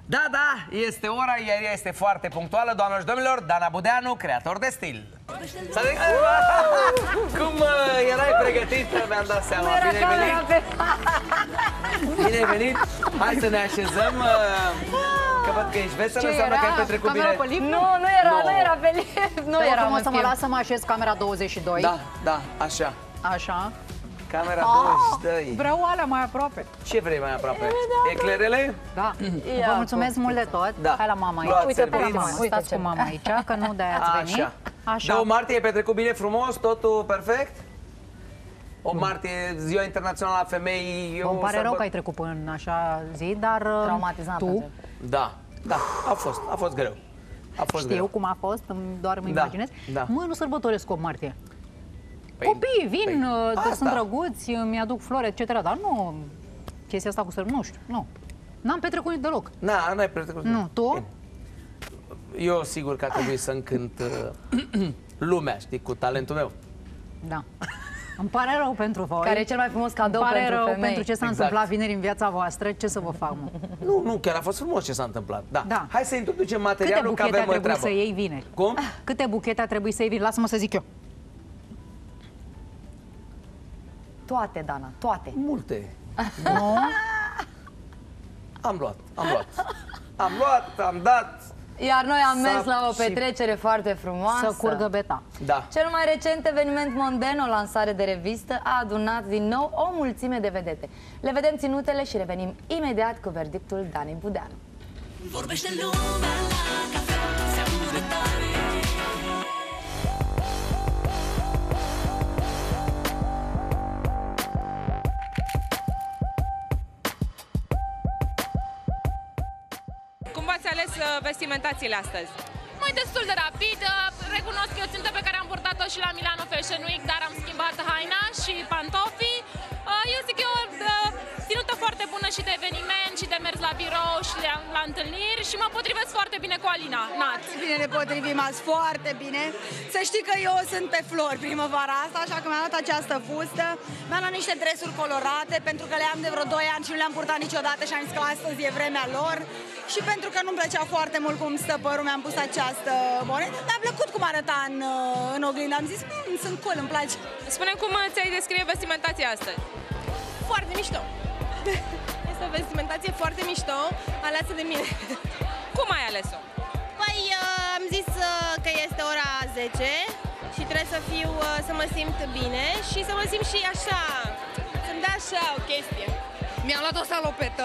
Da, da, este ora, iar ea este foarte punctuală, doamnelor și domnilor, Dana Budeanu, creator de stil. Cum erai pregătită, mi-am dat seama. Bine venit! Bine venit! Hai să ne așezăm. Că văd că ești veselă, înseamnă că ai petrecut bine. Nu era pe lift. Nu era frumos să mă las să mă așez camera 22. Da, da, așa. Așa. Camera 22. Vreau alea mai aproape. Ce vrei mai aproape? Eclerele? Da. Vă mulțumesc mult de tot. Da. Hai la mama aici. Luați Uite, serviți. stați cu mama aici, că nu de-aia ați venit. Așa. 2 martie ai petrecut bine, frumos, totul perfect? 8 martie, Ziua Internațională a Femeii. Îmi pare rău că ai trecut până în așa zi, dar traumatizant. tu? Da, da, a fost greu. Știu cum a fost, doar îmi imaginez. Da. Mă, nu sărbătoresc 8 martie. Păi, copiii vin, sunt drăguți, mi-aduc flori, etc. Dar nu, chestia asta cu sărbători, nu știu, nu. N-am petrecut deloc. N-ai petrecut. Nu, tu? Eu sigur că a trebuit să încânt lumea, știi, cu talentul meu. Da. Îmi pare rău pentru voi. Care e cel mai frumos cadou pentru femei? pentru Îmi pare rău femei. pentru ce s-a întâmplat vineri în viața voastră. Ce să vă fac, mă? Nu, chiar a fost frumos ce s-a întâmplat. Da. Da. Hai să introducem Câte materialul, că buchete a avem trebuit treabă. să iei vineri? Cum? Câte buchete a trebuit să iei vineri? Lasă-mă să zic eu. Toate, Dana, toate. Multe. Nu? Am luat. Am dat. Iar noi am mers la o petrecere foarte frumoasă. Să curgă beta. Da. Cel mai recent eveniment mondain, o lansare de revistă, a adunat din nou o mulțime de vedete. Le vedem ținutele și revenim imediat cu verdictul Danei Budeanu. Vorbește lumea la cafea, se aude tare. Cum v-ați ales vestimentațiile astăzi? Mai destul de rapid, recunosc că e o țintă pe care am purtat-o și la Milano Fashion Week, dar am schimbat haina și pantofii. Eu zic că e o ținută foarte bună și de eveniment, și de mers la birou, și la întâlniri și mă potrivesc foarte bine cu Alina. Nat. Bine ne potrivim azi, foarte bine. Să știi că eu sunt pe flori primăvara asta, așa că mi-am luat această fustă. Mi-am luat niște dresuri colorate, pentru că le am de vreo 2 ani și nu le-am purtat niciodată și am zis că astăzi e vremea lor. Și pentru că nu-mi plăcea foarte mult cum stă părul, mi-am pus această bonetă. Mi-a plăcut cum arăta în oglindă. Am zis, sunt cool, îmi place. Spune-mi cum ți-ai descrie vestimentația astăzi? Foarte mișto. Este o vestimentație foarte mișto, aleasă de mine. Cum ai ales-o? Păi am zis că este ora 10 și trebuie să să mă simt bine și să mă simt și așa, să-mi dea așa o chestie. Mi-am luat o salopetă.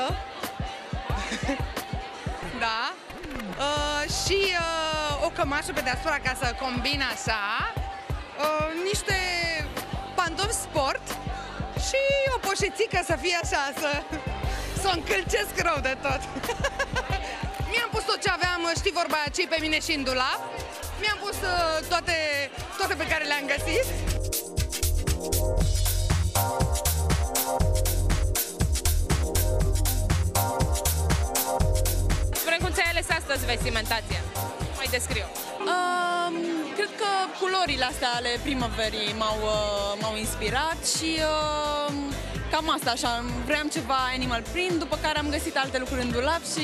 Da. Și o cămașă pe deasupra ca să combin așa. Niște pantofi sport și o poșețică să fie așa, să o încălcesc rău de tot. Mi-am pus tot ce aveam, știi vorba aia, ce-i pe mine și în dulap. Mi-am pus toate pe care le-am găsit. Spune-mi cum ți-ai ales astăzi vestimentația? Mai descriu. Cred că culorile astea ale primăverii m-au inspirat și cam asta, așa, vreau ceva animal print, după care am găsit alte lucruri în dulap și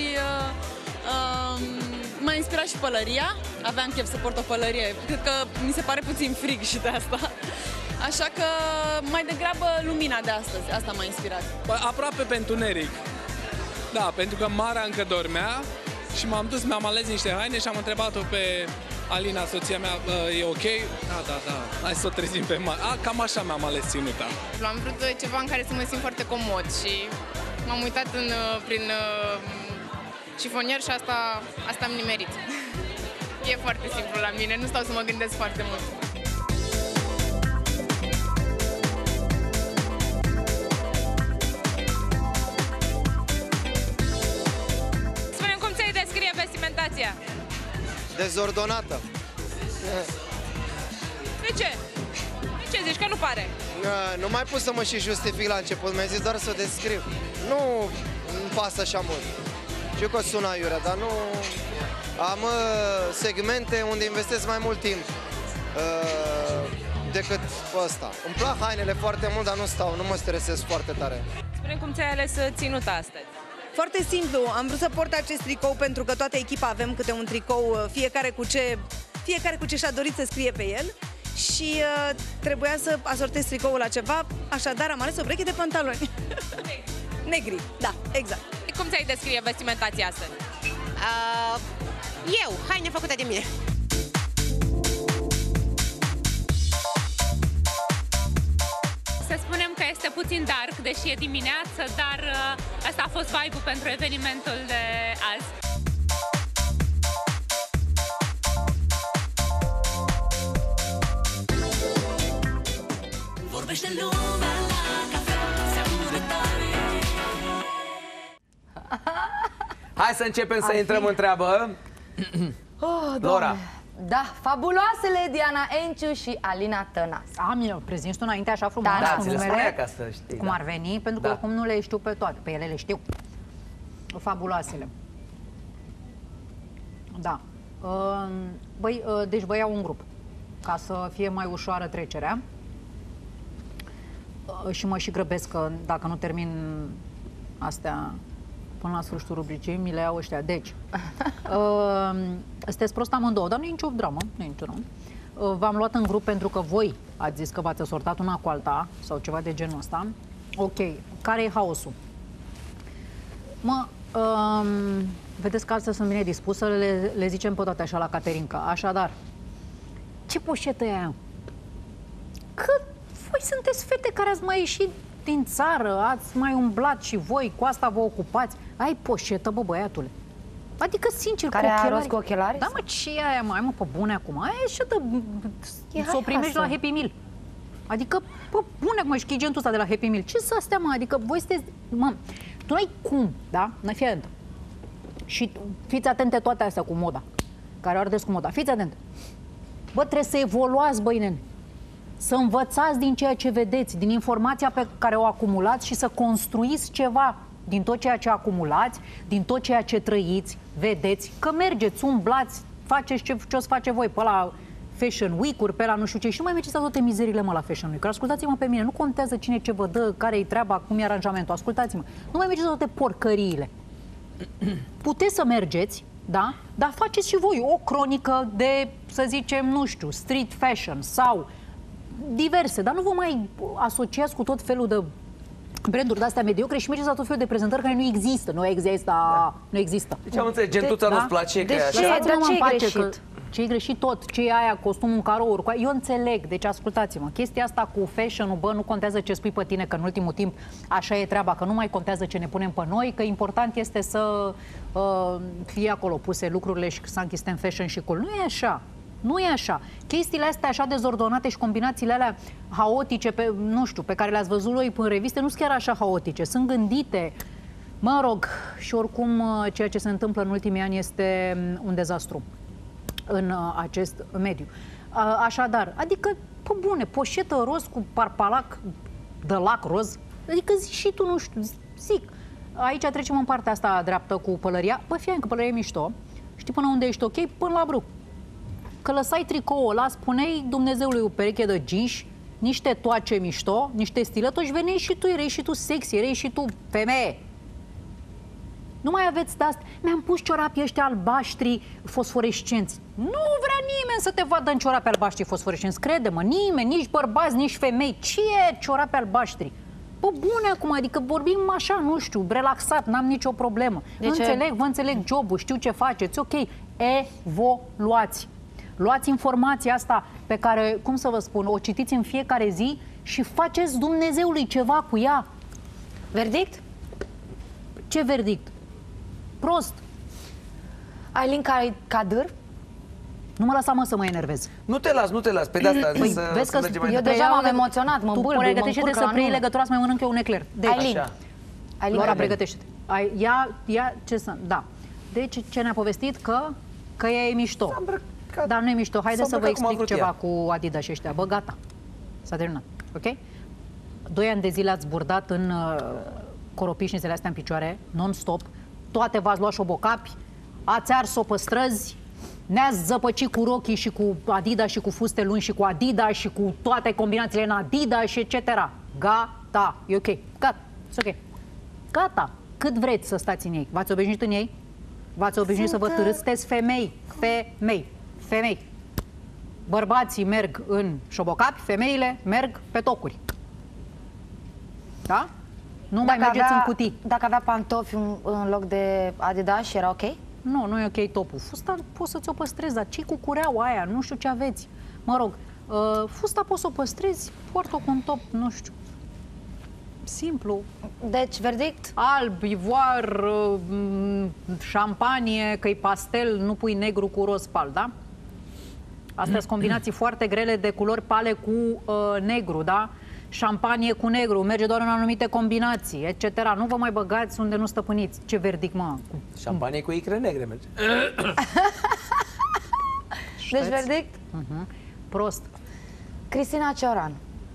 m-a inspirat și pălăria, aveam chef să port o pălărie, cred că mi se pare puțin frig și de asta. Așa că mai degrabă lumina de astăzi, asta m-a inspirat. Aproape pe întuneric. Da, pentru că Mara încă dormea și m-am dus, mi-am ales niște haine și am întrebat-o pe Alina, soția mea, e ok? Da, hai să o trezim pe Mara. Cam așa mi-am ales ținuta. Am vrut ceva în care să mă simt foarte comod și m-am uitat prin șifonier și asta am nimerit. E foarte simplu la mine, nu stau să mă gândesc foarte mult. Spune-mi cum ți-ai descrie vestimentația? Dezordonată. De ce? De ce zici? Că nu pare. Nu mai pus să mă și justific la început, mi-a zis doar să o descriu. Nu îmi pasă așa mult. Știu că sună aiurea, dar nu... Am segmente unde investesc mai mult timp decât ăsta. Îmi plac hainele foarte mult, dar nu mă stresez foarte tare. Spune cum ți-ai ales ținuta astăzi. Foarte simplu, am vrut să port acest tricou pentru că toată echipa avem câte un tricou, fiecare cu ce și-a dorit să scrie pe el. Și trebuia să asortez tricoul la ceva, așadar am ales o breche de pantaloni. Negri, da, exact. Cum ți-ai descrie vestimentația astăzi? Eu, haine făcute de mine. Să spunem că este puțin dark, deși e dimineață, dar asta a fost vibe-ul pentru evenimentul de azi. Vorbește lumea la cafea, toți amurzătorii. Hai să începem să intrăm în treabă. Laura. Da, fabuloasele Diana Enciu și Alina Tănase. Eu prezint înainte așa frumos Da, cu ți le numele, spunea ca să știi. cum ar veni, pentru că oricum nu le știu pe toate. Pe ele le știu. Fabuloasele. Da. Băi, deci vă iau un grup, ca să fie mai ușoară trecerea. Și mă și grăbesc că dacă nu termin astea până la sfârșitul rubricii, mi le iau ăștia. Deci, sunteți prost amândouă, dar nu e nicio dramă, nu e nicio dramă. V-am luat în grup pentru că voi ați zis că v-ați asortat una cu alta sau ceva de genul ăsta. Ok, care e haosul? Vedeți că astăzi sunt bine dispusă, le zicem pe toate așa la Caterinca. Așadar, ce poșetă e aia? Că voi sunteți fete care ați mai ieșit din țară, ați mai umblat și voi, cu asta vă ocupați. Ai poșetă, bă, băiatule. Adică, sincer, care cu ochelari. rost cu ochelari? Da, mă, ce e aia, mai mă, pe bune acum? Aia e și să o primești la Happy Meal. Adică, pe bune, mă, și gentul ăsta de la Happy Meal. Ce să astea, mă? Adică, voi sunteți, mă, tu n-ai cum, da? N-ai fi atentă. Și fiți atente toate astea cu moda, care o ardeți cu moda. Fiți atente. Bă, trebuie să evoluați, băi, nene. Să învățați din ceea ce vedeți, din informația pe care o acumulați și să construiți ceva din tot ceea ce acumulați, din tot ceea ce trăiți, vedeți, că mergeți, umblați, faceți ce o să face voi pe la Fashion Week-uri, pe la nu știu ce, și nu mai mergeți la toate mizerile, mă, la Fashion Week-uri. Ascultați-mă pe mine, nu contează cine ce vă dă, care-i treaba, cum e aranjamentul, ascultați-mă. Nu mai mergeți la toate porcăriile. Puteți să mergeți, da? Dar faceți și voi o cronică de, să zicem, nu știu, street fashion sau diverse, dar nu vă mai asociați cu tot felul de branduri de-astea mediocre și mergeți la tot felul de prezentări care nu există. Nu există. Da. Nu există. Deci am înțeles, gentuța nu-ți place, că e așa. Ce-i greșit? Ce-i greșit tot, ce e aia, costumul în carouri. Eu înțeleg, deci ascultați-mă, chestia asta cu fashion-ul, bă, nu contează ce spui pe tine, că în ultimul timp așa e treaba, că nu mai contează ce ne punem pe noi, că important este să fie acolo puse lucrurile și să închiste fashion și cool. Nu e așa. Nu e așa. Chestiile astea așa dezordonate și combinațiile alea haotice, nu știu, pe care le-ați văzut voi în reviste, nu sunt chiar așa haotice. Sunt gândite, mă rog, și oricum ceea ce se întâmplă în ultimii ani este un dezastru în acest mediu. Așadar, adică, pe bune, poșetă roz cu parpalac de lac roz, adică zici și tu, nu știu, zic. Aici trecem în partea asta dreaptă cu pălăria. Bă, fie că pălăria e mișto, știi până unde ești ok, până la brâu. Că lăsai tricoul ăla, spuneai Dumnezeului o pereche de jeans, niște toace mișto, niște stilătoși, veneai și tu, erai și tu sexy, erai și tu femeie. Nu mai aveți de asta. Mi-am pus ciorapii ăștia albaștri fosforescenți. Nu vrea nimeni să te vadă în ciorapi albaștri fosforescenți. Crede-mă, nimeni, nici bărbați, nici femei. Ce e ciorapi albaștri? Bă, bune acum, adică vorbim așa, nu știu, relaxat, n-am nicio problemă. Vă înțeleg jobul, știu ce faceți, ok. Evoluați. Luați informația asta pe care, cum să vă spun, o citiți în fiecare zi și faceți Dumnezeului ceva cu ea. Verdict? Ce verdict? Prost. Ailin Kadir? Nu mă lăsa, mă, să mă enervez. Nu te las, nu te las. Pe de-asta vezi că eu deja m-am emoționat, mă îmbâlbui, mă încurcă să preiei legătura, să mai mănânc eu un ecler. Ailin. Laura, pregătește-te. Ia ce să... Da. Deci, ce ne-a povestit? Că ea e mișto. Dar nu e mișto. Haideți să vă explic ceva cu Adidas și ăștia. Bă, gata. S-a terminat. Ok? 2 ani de zile ați burdat în coropișnițele astea în picioare, non-stop. Toate v-ați luat șobocapi, ați ars-o pe străzi, ne-ați zăpăcit cu rochii și cu Adidas și cu fuste lungi și cu Adidas și cu toate combinațiile în Adidas și etc. Gata. E ok. Gata. E ok. Gata. cât vreți să stați în ei. V-ați obișnuit în ei? V-ați obișnuit să vă târâți? Sunteți femei. Bărbații merg în șobocapi, femeile merg pe tocuri. Da? Nu mai mergeți în cutii. Dacă avea pantofi în loc de Adidas, era ok? Nu, nu e ok topul. Fusta poți să ți-o păstrezi, dar ce cu cureaua aia? Nu știu ce aveți. Mă rog, fusta poți să o păstrezi, poartă-o cu un top, nu știu. Simplu. Deci, verdict? Alb, ivoar, șampanie, că-i pastel, nu pui negru cu roz pal, da? Astea sunt combinații foarte grele de culori pale cu negru, da? Șampanie cu negru, merge doar în anumite combinații, etc. Nu vă mai băgați unde nu stăpâniți. Ce verdict, mă? Șampanie cu icre negre merge. Deci, verdict? Prost. Cristina Cioran.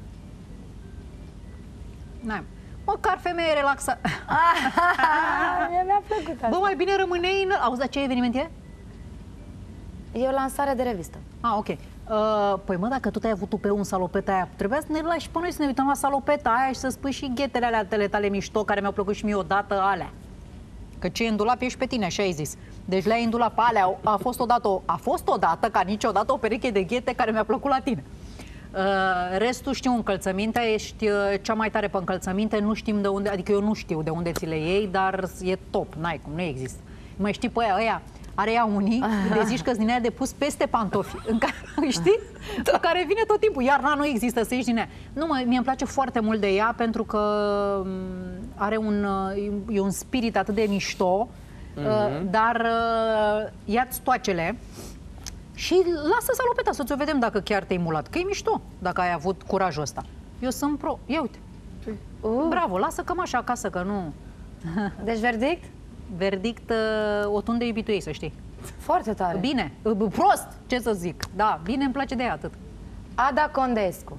Măcar femeie relaxată. Mi-a plăcut asta. Bă, mai bine rămânei în... Auzi, dar ce eveniment e? E o lansare de revistă. Ah, ok. Păi mă, dacă tu te-ai avut pe un salopeta aia, trebuia să ne lași și pe noi să ne uităm la salopeta aia și să spui și ghetele alea tale mișto, care mi-au plăcut și mie odată alea. Că ce e în dulap ești pe tine, așa ai zis. Deci le-ai în dulap alea, a fost odată, ca niciodată, o pereche de ghete care mi-a plăcut la tine. Restul știu încălțăminte, ești cea mai tare pe încălțăminte, nu știm de unde, adică eu nu știu de unde ți le iei, dar e top, n-ai cum, nu există. Mai știi pe aia, are ea unii, de zici că-s din aia de pus peste pantofi, în care, știi? Da. Care vine tot timpul, iarna nu există, să ieși din ea. Nu, mie îmi place foarte mult de ea, pentru că are un spirit atât de mișto, dar ia-ți toacele și lasă salopeta să ți-o vedem dacă chiar te-ai mulat, că e mișto dacă ai avut curajul ăsta. Eu sunt pro. Ia uite. Bravo, lasă cămașa acasă, că nu... Deci verdict? Verdict, o tundă iubitul ei, să știi. Foarte tare. Bine, prost, ce să zic. Da, bine, îmi place de ea, atât. Ada Condescu.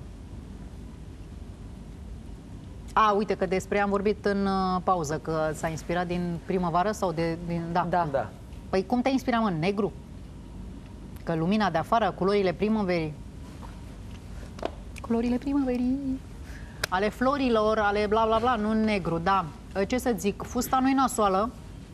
A, uite că despre ea am vorbit în pauză, că s-a inspirat din primăvară sau din... Da. Păi cum te-ai inspirat, mă, negru? Că lumina de afară, culorile primăverii. Culorile primăverii. Ale florilor, ale bla bla bla, nu negru, da. Ce să zic, fusta nu-i nasoală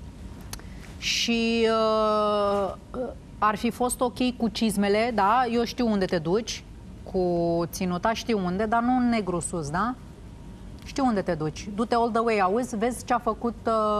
și ar fi fost ok cu cizmele, da? Eu știu unde te duci, cu ținuta știu unde, dar nu în negru sus, da? Știu unde te duci. Du-te all the way, auzi, vezi ce a făcut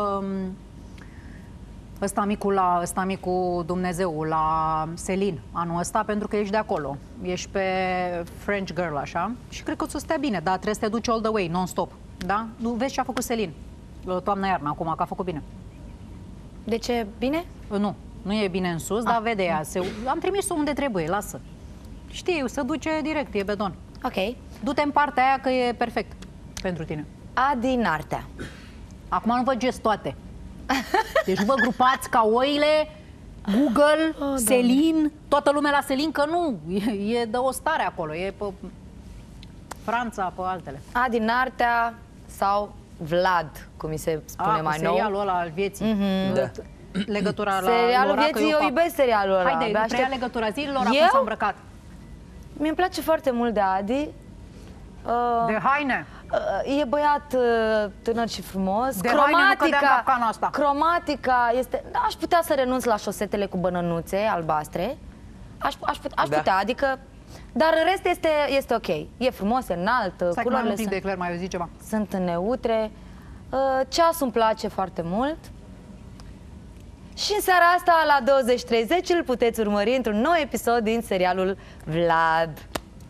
ăsta micu Dumnezeu la Celine anul ăsta, pentru că ești de acolo. Ești pe French Girl, așa, și cred că o să stea bine, dar trebuie să te duci all the way, non-stop, da? Vezi ce a făcut Celine toamna-iarna, acum, că a făcut bine. De ce? Bine? Nu e bine în sus, dar vede ea. Am trimis-o unde trebuie, lasă. Știi, se duce direct, e bedon. Ok. Du-te în partea aia că e perfect pentru tine. Adi Nartea. Acum nu vă gest toate. Deci nu vă grupați ca oile, Google, Celine, toată lumea la Celine, că nu, e de o stare acolo, e pe Franța, pe altele. Adi Nartea sau Vlad, cum mi se spune mai nou. Serialul ăla al vieții. Da. Legătura la serialul Lora, vieții, eu iubesc serialul ăla. Haide, preia legătura zilelor, acum s-a îmbrăcat. Mi-mi place foarte mult de Adi. De haine. E băiat tânăr și frumos. De cromatica, asta. Cromatica este... Aș putea să renunț la șosetele cu bănănuțe albastre. Aș putea, adică... Dar în rest este ok. E frumos, e înalt, culorile sunt... de Claire, mai auzi ceva? Sunt neutre. Ceasul îmi place foarte mult. Și în seara asta, la 20:30, îl puteți urmări într-un nou episod din serialul Vlad.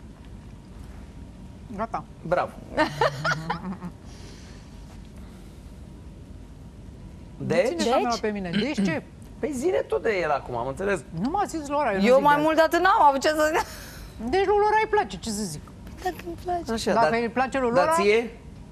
Gata. Bravo. Deci? Pe mine. Deci ce? Păi zine tu de el acum, am înțeles. Nu m-a zis Lora. Eu mai mult de atât n-am avut ce să zic. Deci lui Lora îi place, ce să zic. Dacă îmi place. Așa, dacă îi place lui Lora... Dar ție?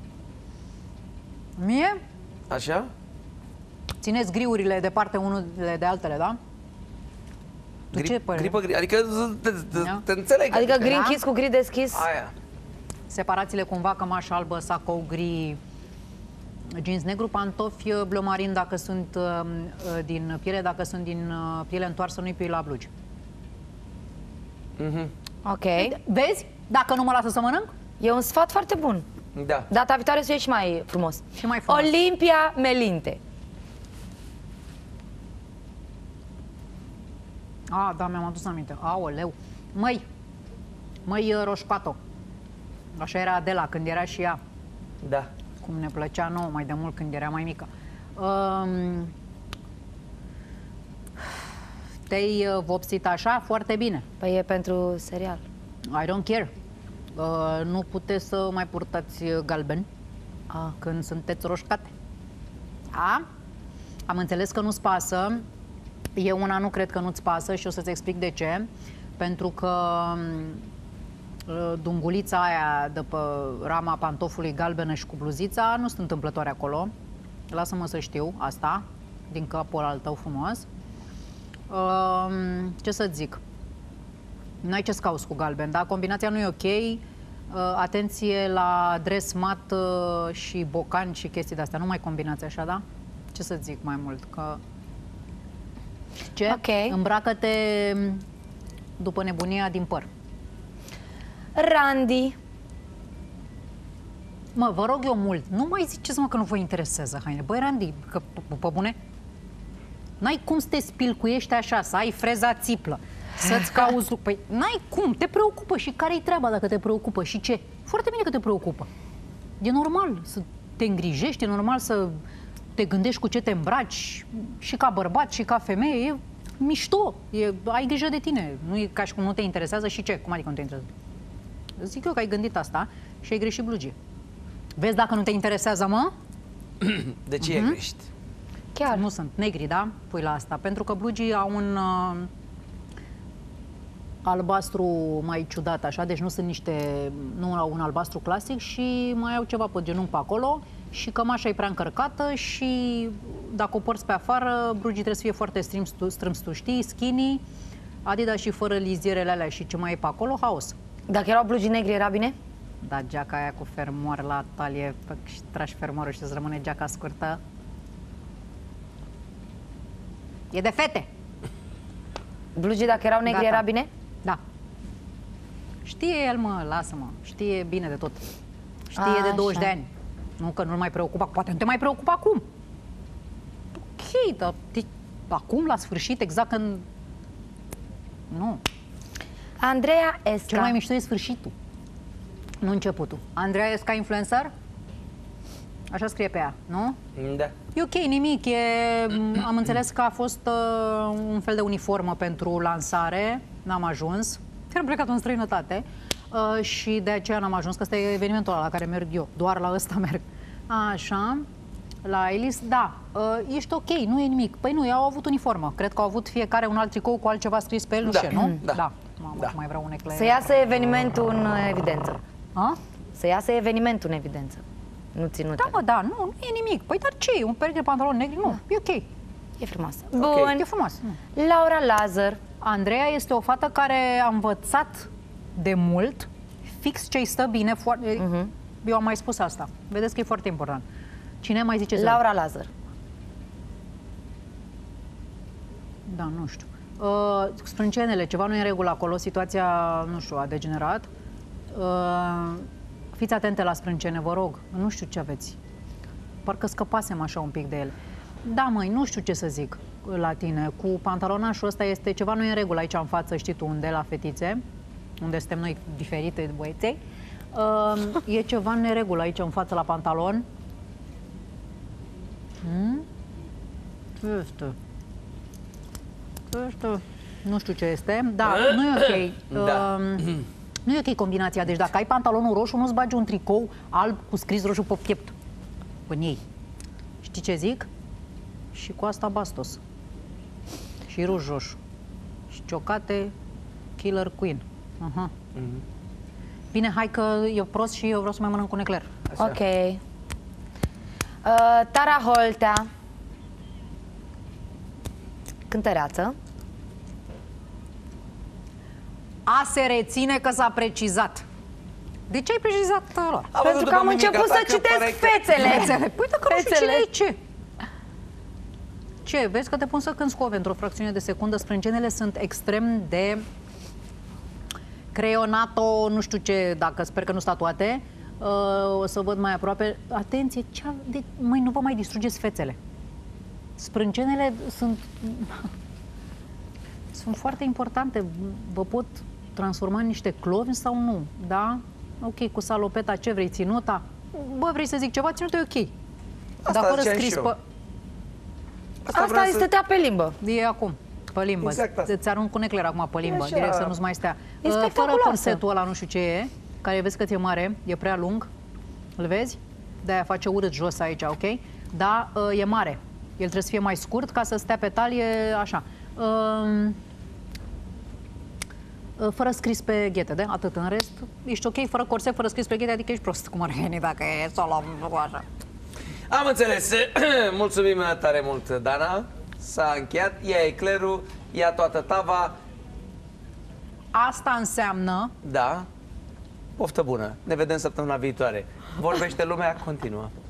Mie? Așa? Țineți griurile departe unele de altele, da? Tu ce părere? Gripă, adică te înțeleg. Adică gri închis cu gri deschis? Aia. Separațiile cumva, cămașă albă, sacou gri, jeans negru, pantofi bleu marin dacă sunt din piele, dacă sunt din piele întoarsă, nu-i pe la blugi. Ok. Vezi? Dacă nu mă lasă să mănânc? E un sfat foarte bun. Da. Data viitoare să fie și mai frumos. Și mai frumos. Olimpia Melinte. Da, mi-am adus aminte. Aoleu. Măi, Roșcato. Așa era Adela când era și ea. Da. Cum ne plăcea nouă mai de mult când era mai mică. Te-ai vopsit așa? Foarte bine. Păi e pentru serial. I don't care. Nu puteți să mai purtați galben când sunteți roșcate. Am înțeles că nu-ți pasă. Eu una nu cred că nu-ți pasă și o să-ți explic de ce. Pentru că dungulița aia de pe rama pantofului galbenă și cu bluzița nu sunt întâmplătoare acolo. Lasă-mă să știu asta, din capul al tău frumos. Ce să-ți zic? N-ai ce-ți cauți cu galben, da? Combinația nu e ok. Atenție la dres mat și bocan și chestii de-astea. Nu mai combinați așa, da? Ce să zic mai mult? Că... Ce? Ok. Îmbracă-te după nebunia din păr. Randy. Mă, vă rog eu mult, nu mai ziceți, mă, că nu vă interesează haine. Băi, Randy, că pe bune? N-ai cum să te spilcuiești așa, să ai freza țiplă, să-ți cauzi... Păi, n-ai cum, te preocupă. Și care-i treaba dacă te preocupă? Și ce? Foarte bine că te preocupă. E normal să te îngrijești, e normal să te gândești cu ce te îmbraci, și ca bărbat, și ca femeie. E mișto, ai grijă de tine. Nu e ca și cum nu te interesează și ce? Cum adică nu te interesează? Zic eu că ai gândit asta și ai greșit blugie. Vezi dacă nu te interesează, mă? De ce e greșit? Chiar. Nu sunt negri, da? Pui la asta. Pentru că blugii au un albastru mai ciudat, așa, deci nu sunt niște... Nu au un albastru clasic și mai au ceva pe genunchi pe acolo și cămașa e prea încărcată și dacă o porți pe afară, blugii trebuie să fie foarte strâmstuștii, skinny, Adidas și fără lizierele alea și ce mai e pe acolo, haos. Dacă erau blugi negri, era bine? Da, geaca aia cu fermoar la talie și tragi fermoarul și îți rămâne geaca scurtă. E de fete! Blugii, dacă erau negri, era bine? Da. Știe el, mă, lasă-mă. Știe bine de tot. Știe de 20 de ani. Nu că nu mai preocupa. Poate nu te mai preocupa acum. Ok, dar acum, la sfârșit, exact când... Nu. Andreea Esca. Cel mai mișto e sfârșitul, nu începutul. Andreea Esca, influencer? Așa scrie pe ea, nu? Da. E ok, nimic. Am înțeles că a fost un fel de uniformă pentru lansare. N-am ajuns. Am plecat în străinătate și de aceea n-am ajuns, că ăsta e evenimentul ăla la care merg eu. Doar la ăsta merg. Așa. La Elis, da, ești ok, nu e nimic. Păi nu, ei au avut uniformă. Cred că au avut fiecare un alt tricou cu altceva scris pe el, Da. nu știu, nu? Da. Mamă, Da. mai vreau un ecler. Să iasă evenimentul în evidență. A? Să iasă evenimentul în evidență. Nu ținut. Da, mă, da, nu e nimic. Păi, dar ce e? Un pereche de pantaloni negri? Nu, e ok. E frumoasă. Bun. E frumos. Laura Lazar. Andreea este o fată care a învățat de mult fix ce-i stă bine. Eu am mai spus asta. Vedeți că e foarte important. Cine mai zice? Laura Lazar. Da, nu știu. Sprâncenele, ceva nu e în regulă acolo, situația, nu știu, a degenerat. Fiți atente la sprâncene, vă rog. Nu știu ce aveți. Parcă scăpasem așa un pic de ele. Da, măi, nu știu ce să zic la tine. Cu pantalonașul ăsta este ceva nu e în regulă aici în față, știi tu unde, la fetițe, unde suntem noi diferite băieței. E ceva în neregulă aici în față la pantalon. Nu știu ce este, dar nu e ok. Da. Nu e ok combinația. Deci dacă ai pantalonul roșu, nu-ți bagi un tricou alb cu scris roșu pe piept în ei. Știi ce zic? Și cu asta bastos. Și ruj roșu. Și ciocate Killer Queen. Bine, hai că e prost și eu vreau să mai mănânc un ecler. Așa. Ok. Tara Holtea. Cântăreață. A se reține că s-a precizat. De ce ai precizat, Laura? Pentru că am început să citesc fețele. Păi dacă nu știu cine e ce. Ce? Vezi că te pun să cânti scove într-o fracțiune de secundă. Sprâncenele sunt extrem de creionato, nu știu ce, dacă sper că nu statuate. O să văd mai aproape. Atenție, măi, nu vă mai distrugeți fețele. Sprâncenele sunt foarte importante. Vă pot transforma în niște clovni sau nu, da? Ok, cu salopeta, ce vrei, ținuta? Bă, vrei să zic ceva, ținuta e ok. Dar fără scris pe... Asta îi stătea pe limbă. E acum, pe limbă. Exact. Îți arunc cu ecler acum pe limbă, direct să nu-ți mai stea. E fără corsetul ăla, nu știu ce e, care vezi că ți-e mare, e prea lung, îl vezi? De-aia face urât jos aici, ok? Dar e mare. El trebuie să fie mai scurt ca să stea pe talie, așa. Fără scris pe ghete, de? Atât. În rest, ești ok, fără corset, fără scris pe ghete, adică ești prost, cum ar veni dacă e solo, așa. Am înțeles. Mulțumim tare mult, Dana. S-a încheiat. Ia eclerul, ia toată tava. Asta înseamnă... Da. Poftă bună. Ne vedem săptămâna viitoare. Vorbește lumea, continuă.